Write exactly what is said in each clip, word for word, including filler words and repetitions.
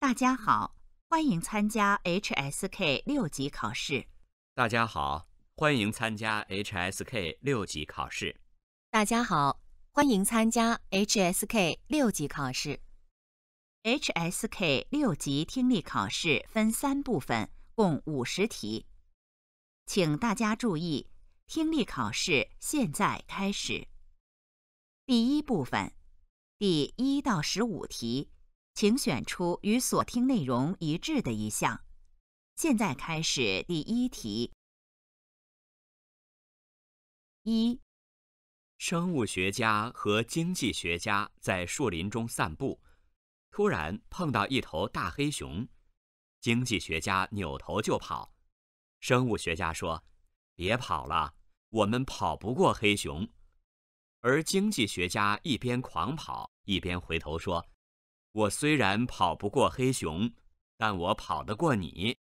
大家好，欢迎参加 H S K 六级考试。 大家好，欢迎参加 H S K 六级考试。 大家好，欢迎参加 H S K 六级考试。 H S K 六级听力考试分三部分，共五十题。请大家注意，听力考试现在开始。第一部分，第一到十五题，请选出与所听内容一致的一项。现在开始第一题。一、 生物学家和经济学家在树林中散步，突然碰到一头大黑熊，经济学家扭头就跑。生物学家说：“别跑了，我们跑不过黑熊。”而经济学家一边狂跑，一边回头说：“我虽然跑不过黑熊，但我跑得过你。”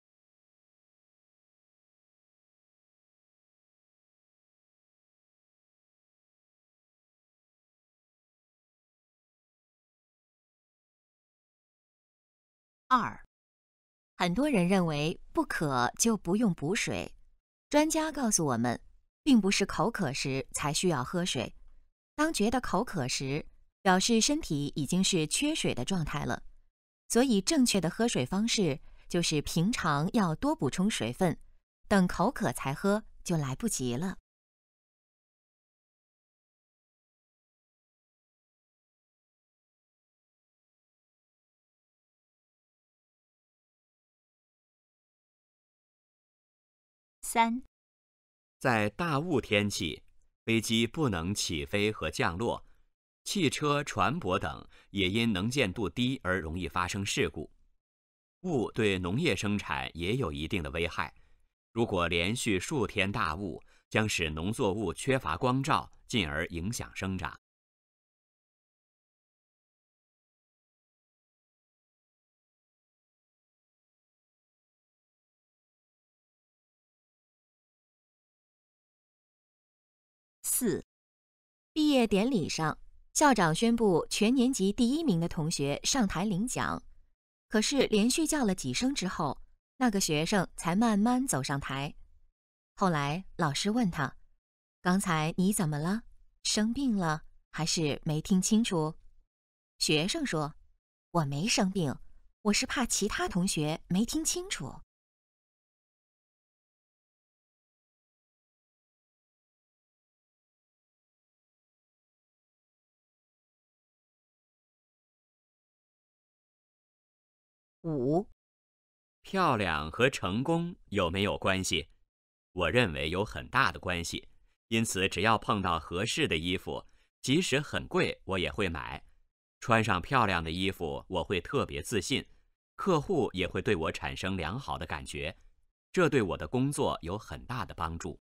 二、 很多人认为不渴就不用补水，专家告诉我们，并不是口渴时才需要喝水。当觉得口渴时，表示身体已经是缺水的状态了。所以正确的喝水方式就是平常要多补充水分，等口渴才喝就来不及了。 三、 在大雾天气，飞机不能起飞和降落，汽车、船舶等也因能见度低而容易发生事故。雾对农业生产也有一定的危害，如果连续数天大雾，将使农作物缺乏光照，进而影响生长。 四、 毕业典礼上，校长宣布全年级第一名的同学上台领奖，可是连续叫了几声之后，那个学生才慢慢走上台。后来老师问他：“刚才你怎么了？生病了还是没听清楚？”学生说：“我没生病，我是怕其他同学没听清楚。” 五、 漂亮和成功有没有关系？我认为有很大的关系，因此只要碰到合适的衣服，即使很贵，我也会买。穿上漂亮的衣服，我会特别自信，客户也会对我产生良好的感觉，这对我的工作有很大的帮助。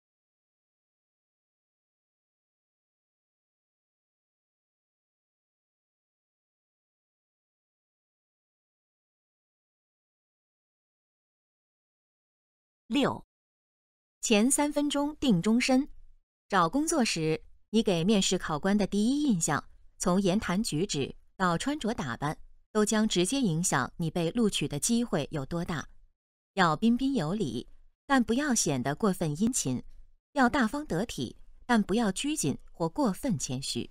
六、 前三分钟定终身。找工作时，你给面试考官的第一印象，从言谈举止到穿着打扮，都将直接影响你被录取的机会有多大。要彬彬有礼，但不要显得过分殷勤；要大方得体，但不要拘谨或过分谦虚。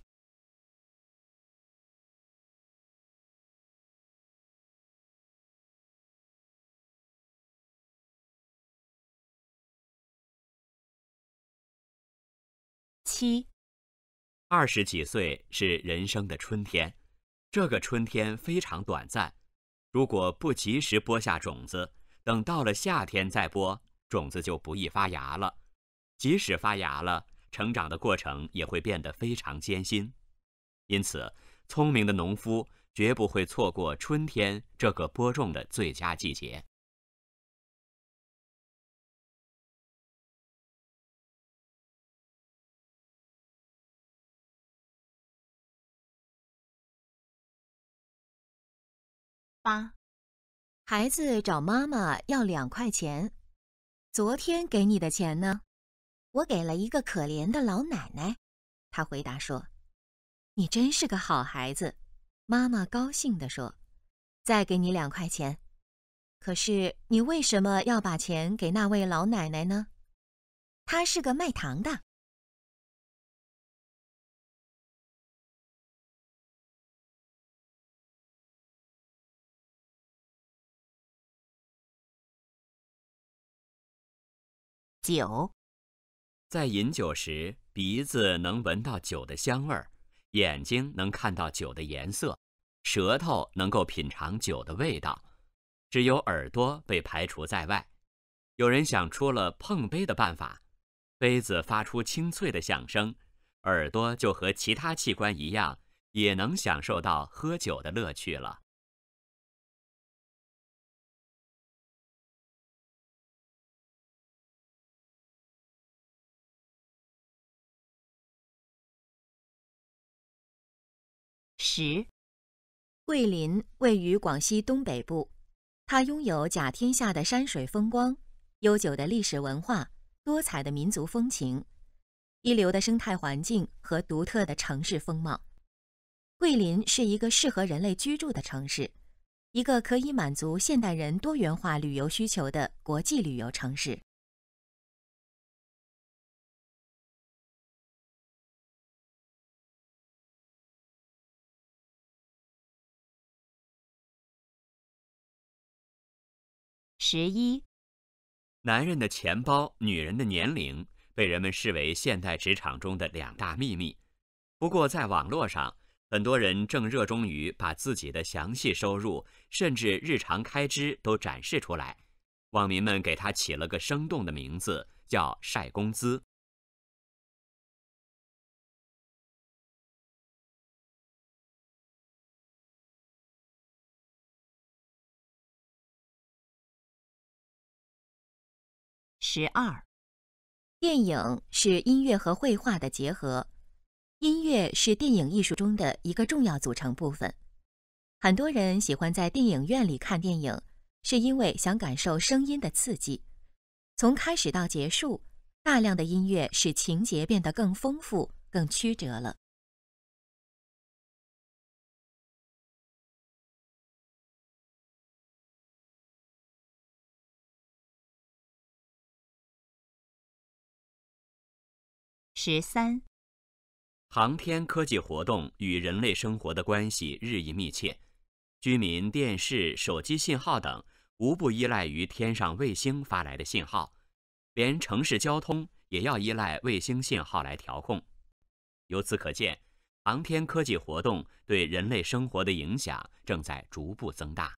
七、 二十几岁是人生的春天，这个春天非常短暂。如果不及时播下种子，等到了夏天再播，种子就不易发芽了。即使发芽了，成长的过程也会变得非常艰辛。因此，聪明的农夫绝不会错过春天这个播种的最佳季节。 八、 孩子找妈妈要两块钱。昨天给你的钱呢？我给了一个可怜的老奶奶。他回答说：“你真是个好孩子。”妈妈高兴地说：“ 再给你两块钱。可是你为什么要把钱给那位老奶奶呢？她是个卖糖的。 九， 在饮酒时，鼻子能闻到酒的香味儿，眼睛能看到酒的颜色，舌头能够品尝酒的味道，只有耳朵被排除在外。有人想出了碰杯的办法，杯子发出清脆的响声，耳朵就和其他器官一样，也能享受到喝酒的乐趣了。 十， 桂林位于广西东北部，它拥有甲天下的山水风光、悠久的历史文化、多彩的民族风情、一流的生态环境和独特的城市风貌。桂林是一个适合人类居住的城市，一个可以满足现代人多元化旅游需求的国际旅游城市。 十一， 男人的钱包、女人的年龄被人们视为现代职场中的两大秘密。不过，在网络上，很多人正热衷于把自己的详细收入，甚至日常开支都展示出来。网民们给它起了个生动的名字，叫晒工资。 十二， 电影是音乐和绘画的结合，音乐是电影艺术中的一个重要组成部分。很多人喜欢在电影院里看电影，是因为想感受声音的刺激。从开始到结束，大量的音乐使情节变得更丰富、更曲折了。 十三， 航天科技活动与人类生活的关系日益密切，居民、电视、手机信号等无不依赖于天上卫星发来的信号，连城市交通也要依赖卫星信号来调控。由此可见，航天科技活动对人类生活的影响正在逐步增大。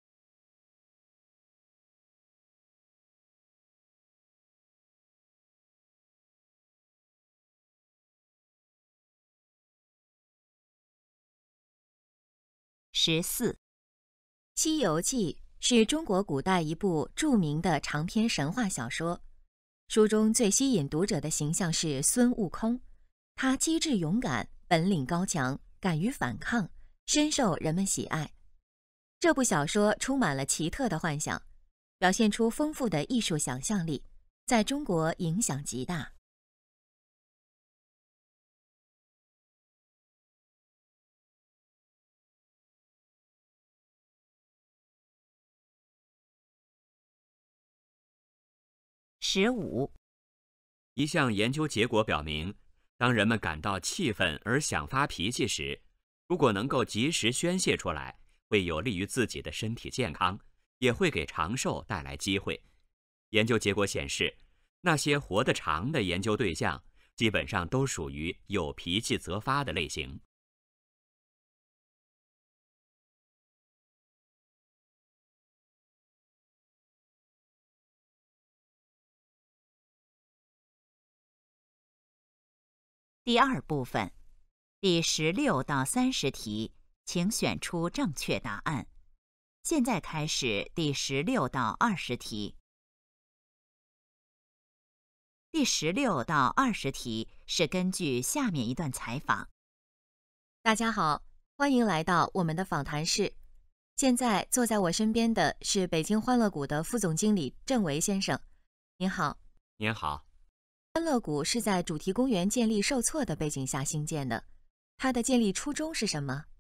十四，《 西游记》是中国古代一部著名的长篇神话小说，书中最吸引读者的形象是孙悟空，他机智勇敢，本领高强，敢于反抗，深受人们喜爱。这部小说充满了奇特的幻想，表现出丰富的艺术想象力，在中国影响极大。 十五， 一项研究结果表明，当人们感到气愤而想发脾气时，如果能够及时宣泄出来，会有利于自己的身体健康，也会给长寿带来机会。研究结果显示，那些活得长的研究对象，基本上都属于有脾气则发的类型。 第二部分，第十六到三十题，请选出正确答案。现在开始第十六到二十题。第十六到二十题是根据下面一段采访。 大家好，欢迎来到我们的访谈室。现在坐在我身边的是北京欢乐谷的副总经理郑维先生。您好。 您好。 欢乐谷是在主题公园建立受挫的背景下兴建的，它的建立初衷是什么？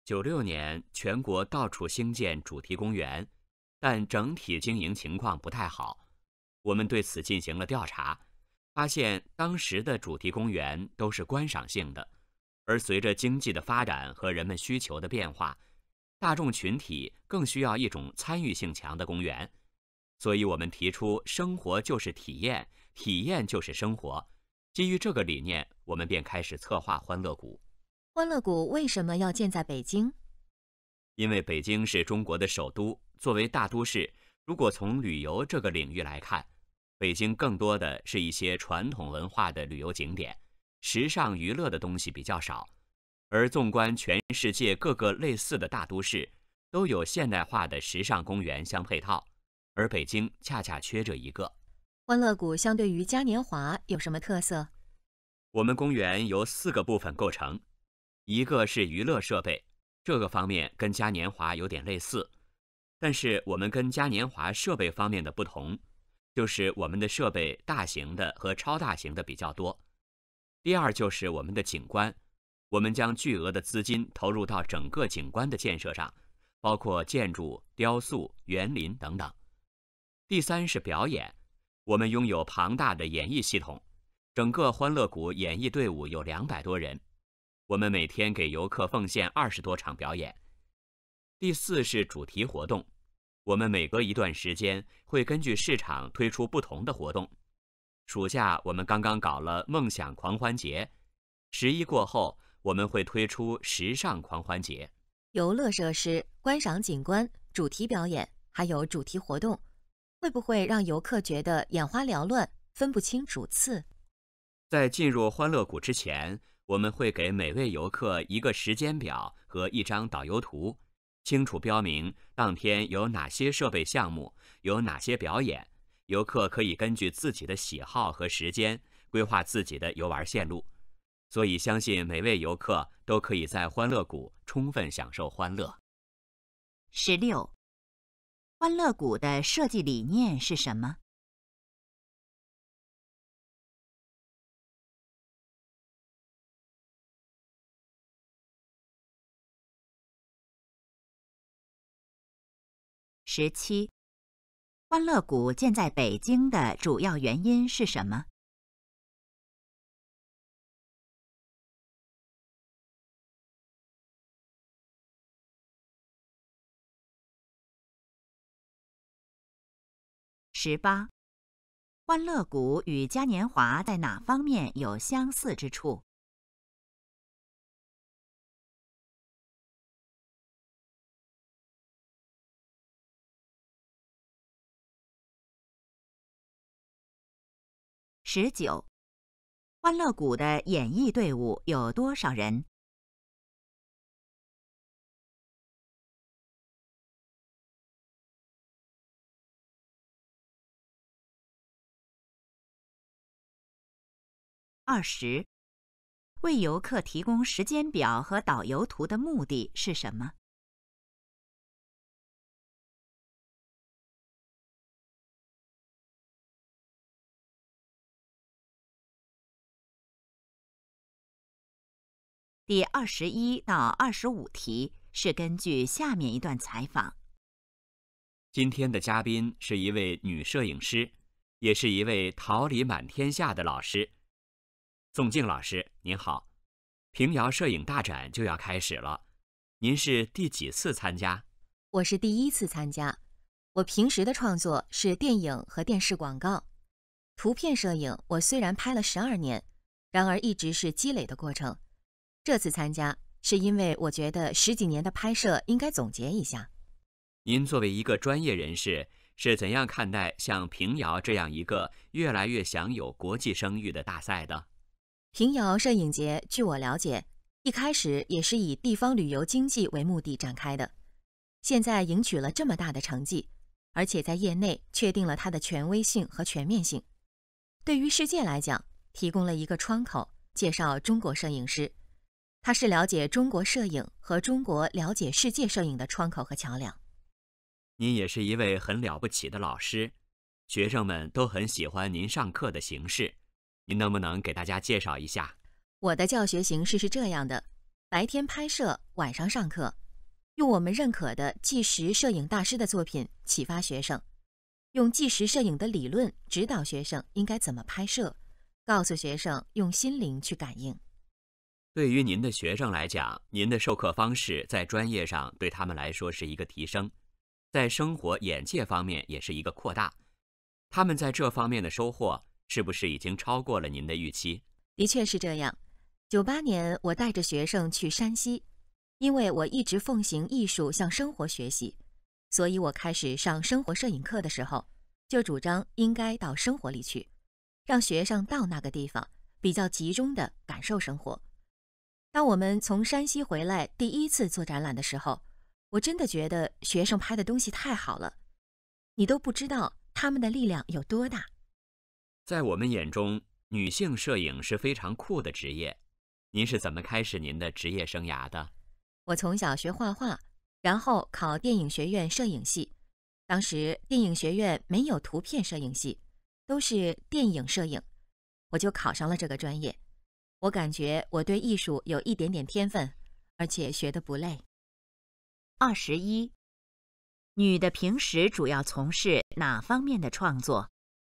九六年，全国到处兴建主题公园，但整体经营情况不太好。我们对此进行了调查，发现当时的主题公园都是观赏性的，而随着经济的发展和人们需求的变化，大众群体更需要一种参与性强的公园。所以我们提出生活就是体验，体验就是生活。基于这个理念，我们便开始策划欢乐谷。 欢乐谷为什么要建在北京？ 因为北京是中国的首都，作为大都市，如果从旅游这个领域来看，北京更多的是一些传统文化的旅游景点，时尚娱乐的东西比较少。而纵观全世界各个类似的大都市，都有现代化的时尚公园相配套，而北京恰恰缺这一个。 欢乐谷相对于嘉年华有什么特色？ 我们公园由四个部分构成，一个是娱乐设备，这个方面跟嘉年华有点类似，但是我们跟嘉年华设备方面的不同，就是我们的设备大型的和超大型的比较多。第二就是我们的景观，我们将巨额的资金投入到整个景观的建设上，包括建筑、雕塑、园林等等。第三是表演，我们拥有庞大的演艺系统，整个欢乐谷演艺队伍有两百多人，我们每天给游客奉献二十多场表演。第四是主题活动，我们每隔一段时间会根据市场推出不同的活动。暑假我们刚刚搞了梦想狂欢节，十一过后我们会推出时尚狂欢节。 游乐设施、观赏景观、主题表演，还有主题活动，会不会让游客觉得眼花缭乱，分不清主次？ 在进入欢乐谷之前，我们会给每位游客一个时间表和一张导游图，清楚标明当天有哪些设备项目，有哪些表演，游客可以根据自己的喜好和时间规划自己的游玩线路。所以相信每位游客都可以在欢乐谷充分享受欢乐。 十六，欢乐谷的设计理念是什么？十七，欢乐谷建在北京的主要原因是什么？十八，欢乐谷与嘉年华在哪方面有相似之处？十九，欢乐谷的演艺队伍有多少人？二十，为游客提供时间表和导游图的目的是什么？第二十一到二十五题是根据下面一段采访。 今天的嘉宾是一位女摄影师，也是一位桃李满天下的老师。宋静老师，您好，平遥摄影大展就要开始了，您是第几次参加？ 我是第一次参加。我平时的创作是电影和电视广告，图片摄影我虽然拍了十二年，然而一直是积累的过程。这次参加是因为我觉得十几年的拍摄应该总结一下。 您作为一个专业人士，是怎样看待像平遥这样一个越来越享有国际声誉的大赛的？ 平遥摄影节，据我了解，一开始也是以地方旅游经济为目的展开的，现在赢取了这么大的成绩，而且在业内确定了它的权威性和全面性，对于世界来讲，提供了一个窗口，介绍中国摄影师。它是了解中国摄影和中国了解世界摄影的窗口和桥梁。 您也是一位很了不起的老师，学生们都很喜欢您上课的形式，您能不能给大家介绍一下？ 我的教学形式是这样的， 白天拍摄，晚上上课，用我们认可的纪实摄影大师的作品启发学生，用纪实摄影的理论指导学生应该怎么拍摄，告诉学生用心灵去感应。 对于您的学生来讲，您的授课方式在专业上对他们来说是一个提升，在生活眼界方面也是一个扩大。他们在这方面的收获是不是已经超过了您的预期？ 的确是这样。九八年，我带着学生去山西，因为我一直奉行艺术向生活学习，所以我开始上生活摄影课的时候，就主张应该到生活里去，让学生到那个地方，比较集中地感受生活。当我们从山西回来第一次做展览的时候，我真的觉得学生拍的东西太好了，你都不知道他们的力量有多大。 在我们眼中，女性摄影是非常酷的职业。您是怎么开始您的职业生涯的？ 我从小学画画，然后考电影学院摄影系。当时电影学院没有图片摄影系，都是电影摄影，我就考上了这个专业。我感觉我对艺术有一点点天分，而且学得不累。 二十一，女的平时主要从事哪方面的创作？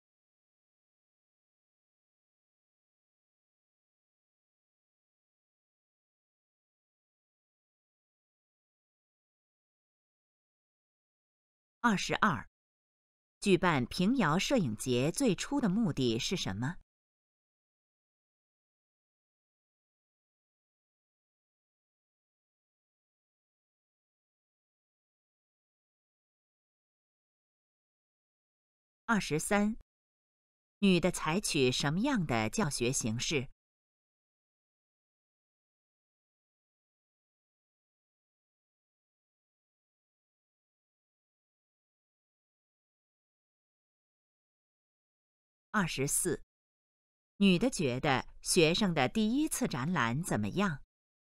二十二，举办平遥摄影节最初的目的是什么？二十三，女的采取什么样的教学形式？二十四，女的觉得学生的第一次展览怎么样？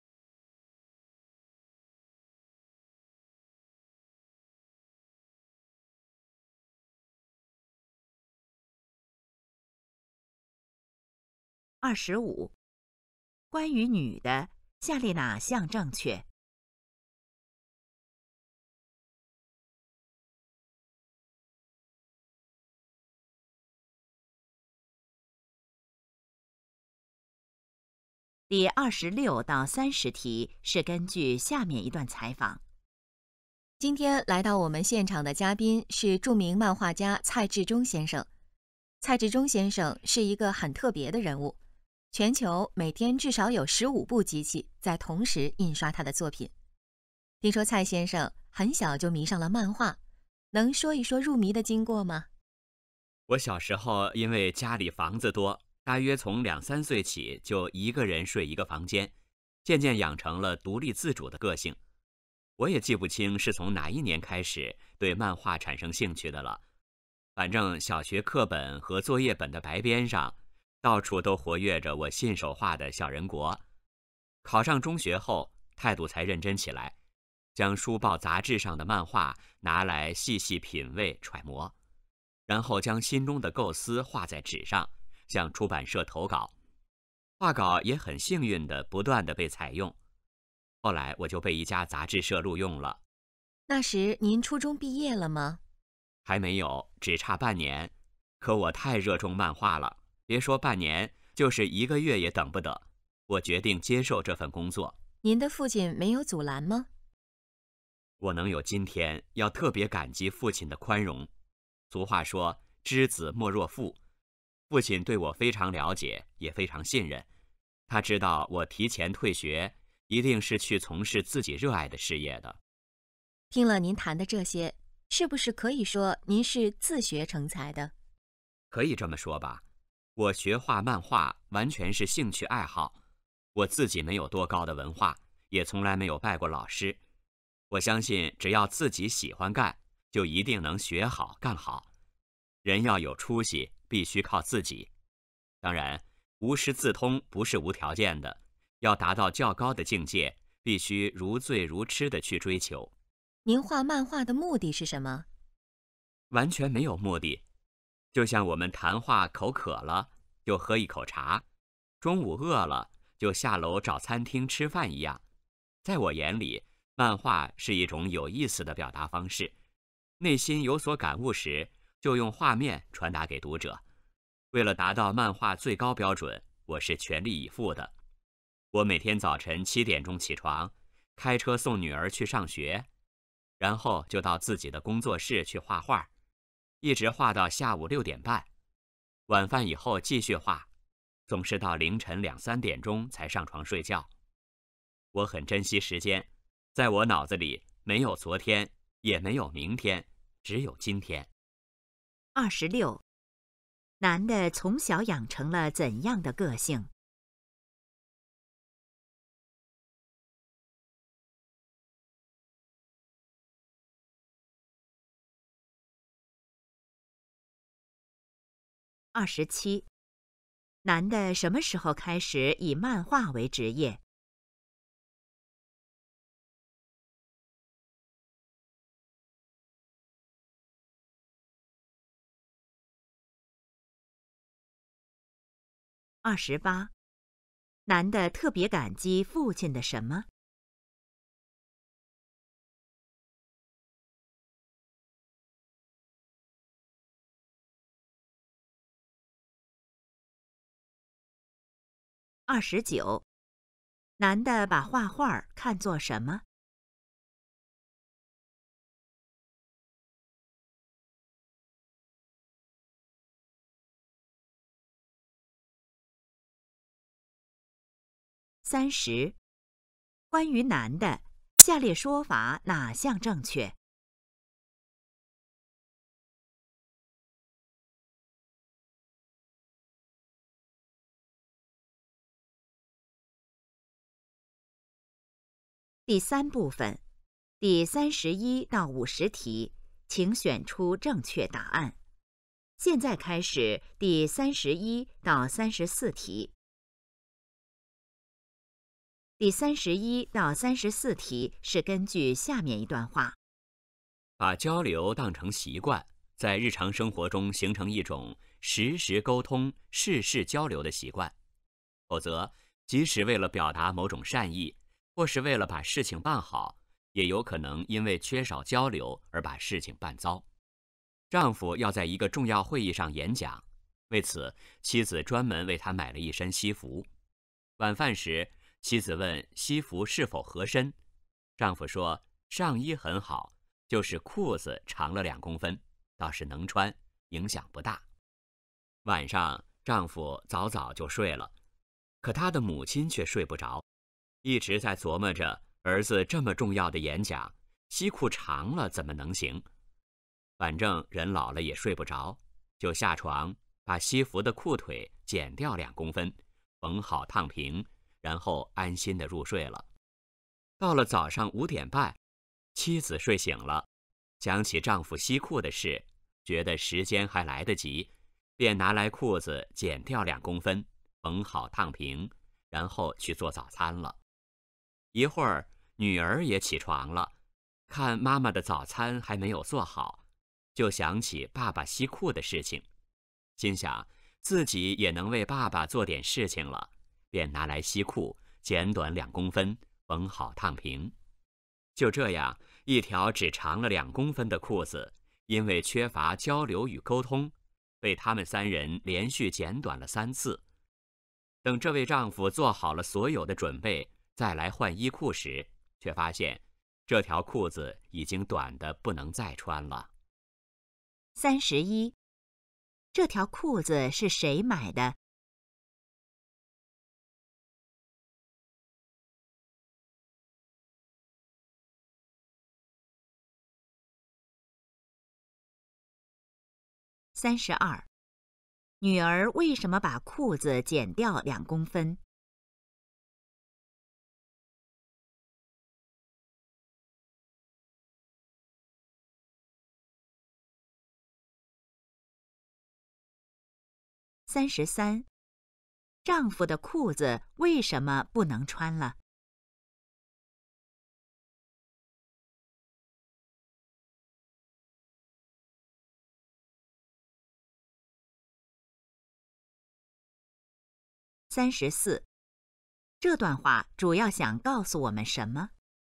二十五，关于女的，下列哪项正确？第二十六到三十题是根据下面一段采访。 今天来到我们现场的嘉宾是著名漫画家蔡志忠先生。蔡志忠先生是一个很特别的人物，全球每天至少有十五部机器在同时印刷他的作品。听说蔡先生很小就迷上了漫画，能说一说入迷的经过吗？ 我小时候因为家里房子多，大约从两三岁起就一个人睡一个房间，渐渐养成了独立自主的个性。我也记不清是从哪一年开始对漫画产生兴趣的了。反正小学课本和作业本的白边上，到处都活跃着我信手画的小人国。考上中学后，态度才认真起来，将书报杂志上的漫画拿来细细品味揣摩，然后将心中的构思画在纸上，向出版社投稿。画稿也很幸运地不断地被采用。后来我就被一家杂志社录用了。 那时您初中毕业了吗？ 还没有，只差半年。可我太热衷漫画了，别说半年，就是一个月也等不得。我决定接受这份工作。 您的父亲没有阻拦吗？ 我能有今天，要特别感激父亲的宽容。俗话说，知子莫若父。父亲对我非常了解，也非常信任。他知道我提前退学，一定是去从事自己热爱的事业的。 听了您谈的这些，是不是可以说您是自学成才的？ 可以这么说吧，我学画漫画完全是兴趣爱好。我自己没有多高的文化，也从来没有拜过老师。我相信只要自己喜欢干，就一定能学好干好。人要有出息，必须靠自己。当然，无师自通不是无条件的，要达到较高的境界，必须如醉如痴地去追求。 您画漫画的目的是什么？ 完全没有目的，就像我们谈话口渴了，就喝一口茶；中午饿了，就下楼找餐厅吃饭一样。 在我眼里，漫画是一种有意思的表达方式。内心有所感悟时，就用画面传达给读者。为了达到漫画最高标准，我是全力以赴的。我每天早晨七点钟起床，开车送女儿去上学，然后就到自己的工作室去画画，一直画到下午六点半。晚饭以后继续画，总是到凌晨两三点钟才上床睡觉。我很珍惜时间，在我脑子里没有昨天，也没有明天，只有今天。 二十六，男的从小养成了怎样的个性？二十七，男的什么时候开始以漫画为职业？二十八，男的特别感激父亲的什么？二十九，男的把画画看作什么？三十，关于男的，下列说法哪项正确？第三部分，第三十一到五十题，请选出正确答案。现在开始第三十一到三十四题。第三十一到三十四题是根据下面一段话： 把交流当成习惯，在日常生活中形成一种实时沟通、事事交流的习惯。否则，即使为了表达某种善意，或是为了把事情办好，也有可能因为缺少交流而把事情办糟。丈夫要在一个重要会议上演讲，为此，妻子专门为他买了一身西服。晚饭时，妻子问西服是否合身，丈夫说上衣很好，就是裤子长了两公分，倒是能穿，影响不大。晚上，丈夫早早就睡了，可他的母亲却睡不着，一直在琢磨着儿子这么重要的演讲，西裤长了怎么能行？反正人老了也睡不着，就下床把西服的裤腿剪掉两公分，缝好烫平，然后安心地入睡了。到了早上五点半，妻子睡醒了，想起丈夫西裤的事，觉得时间还来得及，便拿来裤子剪掉两公分，缝好烫平，然后去做早餐了。一会儿，女儿也起床了，看妈妈的早餐还没有做好，就想起爸爸西裤的事情，心想自己也能为爸爸做点事情了，便拿来西裤剪短两公分，缝好烫平。就这样，一条只长了两公分的裤子，因为缺乏交流与沟通，被他们三人连续剪短了三次。等这位丈夫做好了所有的准备，再来换衣裤时，却发现这条裤子已经短得不能再穿了。 三十一，这条裤子是谁买的？三十二，女儿为什么把裤子剪掉两公分？三十三，丈夫的裤子为什么不能穿了？三十四， 这段话主要想告诉我们什么？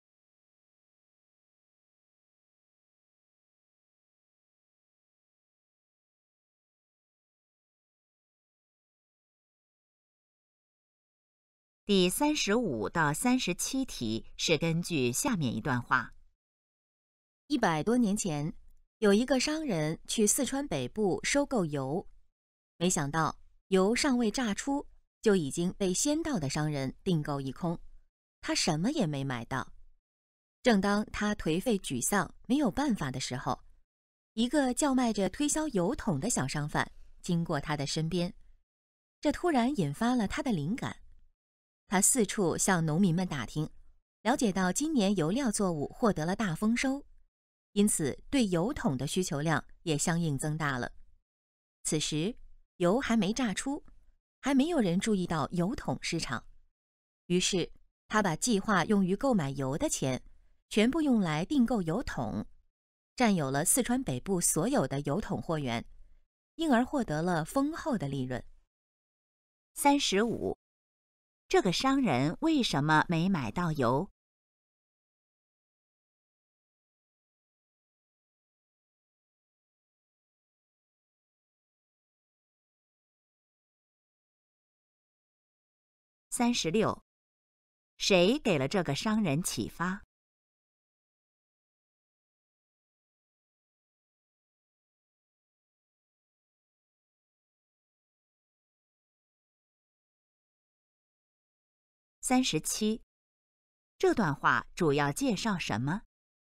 第三十五到三十七题是根据下面一段话。 一百多年前，有一个商人去四川北部收购油，没想到油尚未榨出，就已经被先到的商人订购一空，他什么也没买到。正当他颓废沮丧、没有办法的时候，一个叫卖着推销油桶的小商贩经过他的身边，这突然引发了他的灵感。他四处向农民们打听，了解到今年油料作物获得了大丰收，因此对油桶的需求量也相应增大了。此时油还没榨出，还没有人注意到油桶市场，于是他把计划用于购买油的钱全部用来订购油桶，占有了四川北部所有的油桶货源，因而获得了丰厚的利润。 三十五，这个商人为什么没买到油？三十六，谁给了这个商人启发？三十七，这段话主要介绍什么？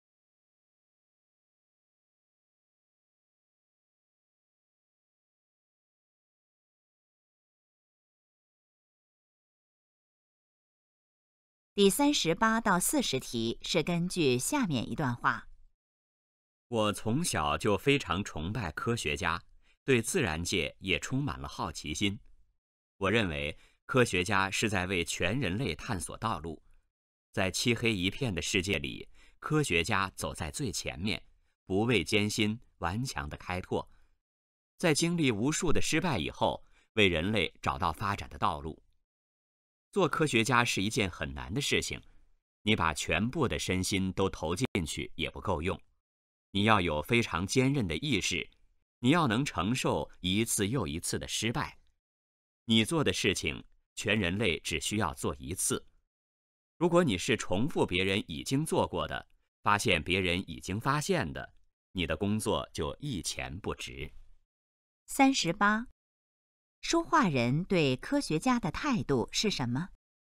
第三十八到四十题是根据下面一段话。 我从小就非常崇拜科学家，对自然界也充满了好奇心。我认为科学家是在为全人类探索道路，在漆黑一片的世界里，科学家走在最前面，不畏艰辛，顽强地开拓，在经历无数的失败以后，为人类找到发展的道路。做科学家是一件很难的事情，你把全部的身心都投进去也不够用，你要有非常坚韧的意志，你要能承受一次又一次的失败。你做的事情，全人类只需要做一次。如果你是重复别人已经做过的，发现别人已经发现的，你的工作就一钱不值。 三十八，说话人对科学家的态度是什么？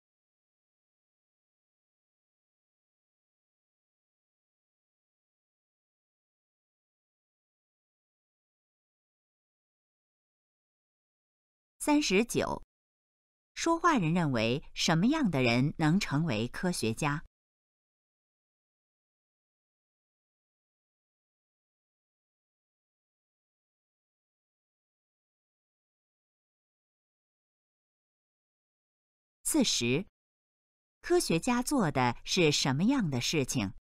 三十九，说话人认为什么样的人能成为科学家？四十，科学家做的是什么样的事情？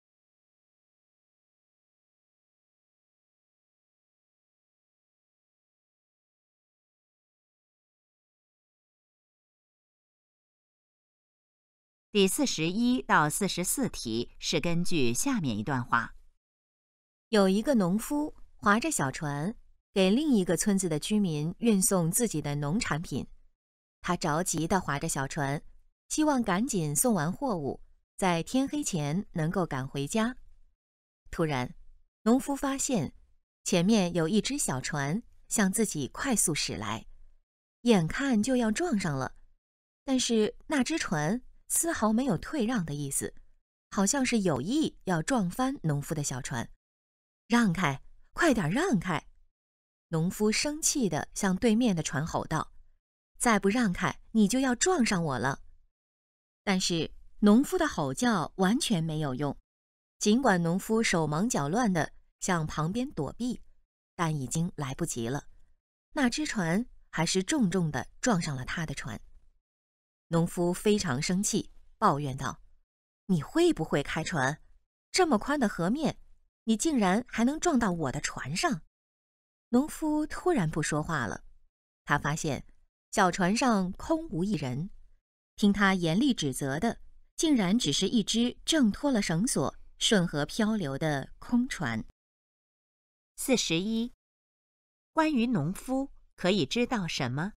第四十一到四十四题是根据下面一段话。 有一个农夫划着小船，给另一个村子的居民运送自己的农产品。他着急地划着小船，希望赶紧送完货物，在天黑前能够赶回家。突然，农夫发现前面有一只小船向自己快速驶来，眼看就要撞上了，但是那只船丝毫没有退让的意思，好像是有意要撞翻农夫的小船。让开，快点让开！农夫生气地向对面的船吼道：“再不让开，你就要撞上我了！”但是农夫的吼叫完全没有用，尽管农夫手忙脚乱地向旁边躲避，但已经来不及了。那只船还是重重地撞上了他的船。农夫非常生气，抱怨道：“你会不会开船？这么宽的河面，你竟然还能撞到我的船上！”农夫突然不说话了，他发现小船上空无一人， 听他严厉指责的，竟然只是一只挣脱了绳索、顺河漂流的空船。 四十一，关于农夫可以知道什么？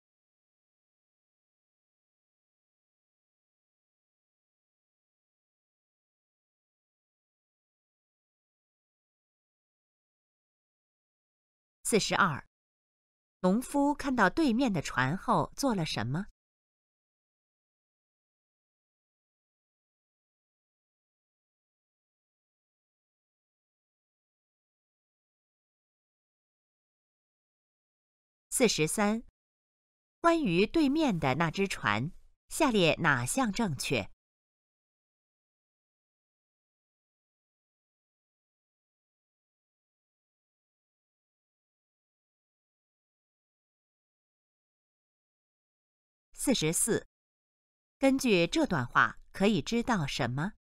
四十二，农夫看到对面的船后做了什么？四十三，关于对面的那只船，下列哪项正确？四十四，根据这段话可以知道什么？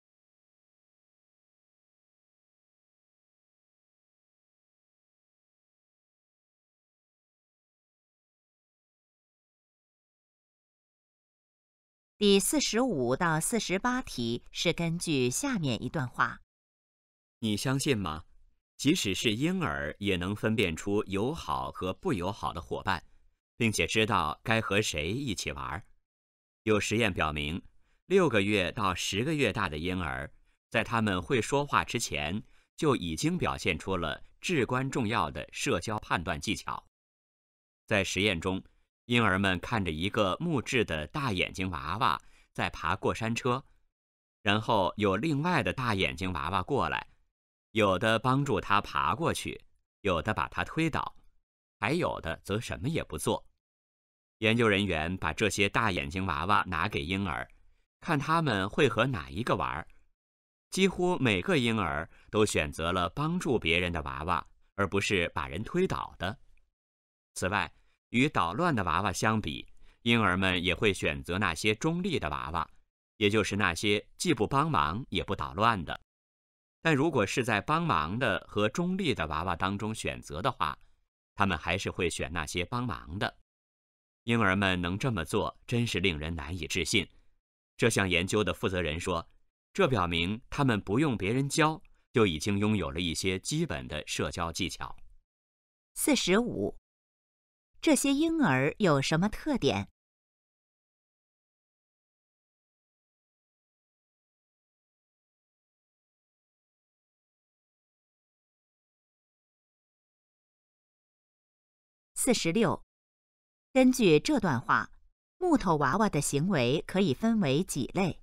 第四十五到四十八题是根据下面一段话。 你相信吗？即使是婴儿也能分辨出友好和不友好的伙伴，并且知道该和谁一起玩。有实验表明，六个月到十个月大的婴儿，在他们会说话之前，就已经表现出了至关重要的社交判断技巧。在实验中，婴儿们看着一个木质的大眼睛娃娃在爬过山车，然后有另外的大眼睛娃娃过来，有的帮助他爬过去，有的把他推倒，还有的则什么也不做。研究人员把这些大眼睛娃娃拿给婴儿，看他们会和哪一个玩。几乎每个婴儿都选择了帮助别人的娃娃，而不是把人推倒的。此外，与捣乱的娃娃相比，婴儿们也会选择那些中立的娃娃，也就是那些既不帮忙也不捣乱的。但如果是在帮忙的和中立的娃娃当中选择的话，他们还是会选那些帮忙的。婴儿们能这么做，真是令人难以置信。这项研究的负责人说，这表明他们不用别人教，就已经拥有了一些基本的社交技巧。 四十五，这些婴儿有什么特点？四十六，根据这段话，木头娃娃的行为可以分为几类？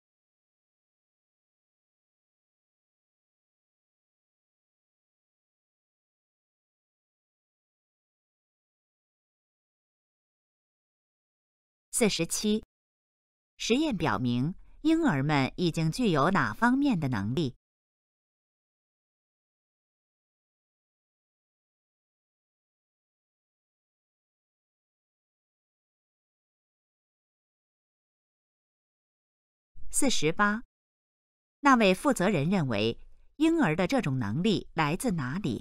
四十七，实验表明，婴儿们已经具有哪方面的能力？四十八，那位负责人认为，婴儿的这种能力来自哪里？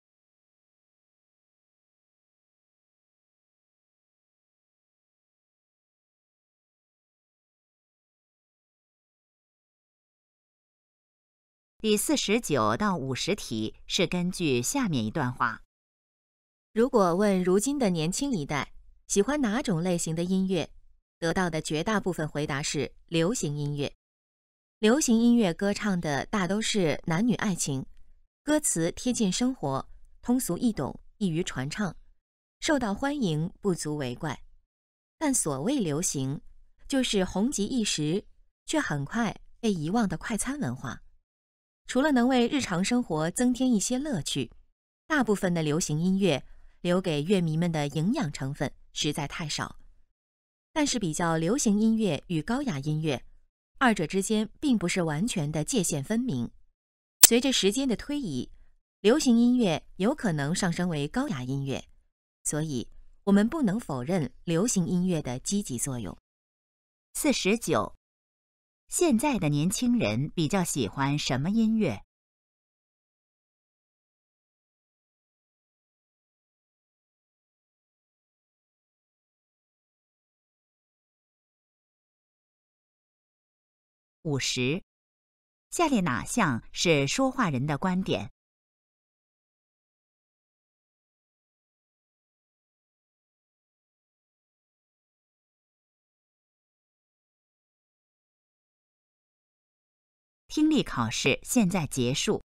第四十九到五十题是根据下面一段话。 如果问如今的年轻一代喜欢哪种类型的音乐，得到的绝大部分回答是流行音乐。流行音乐歌唱的大都是男女爱情，歌词贴近生活，通俗易懂，易于传唱，受到欢迎不足为怪。但所谓流行，就是红极一时，却很快被遗忘的快餐文化。除了能为日常生活增添一些乐趣，大部分的流行音乐留给乐迷们的营养成分实在太少。但是比较流行音乐与高雅音乐，二者之间并不是完全的界限分明。随着时间的推移，流行音乐有可能上升为高雅音乐，所以我们不能否认流行音乐的积极作用。 四十九，现在的年轻人比较喜欢什么音乐？ 五十。下列哪项是说话人的观点？听力考试现在结束。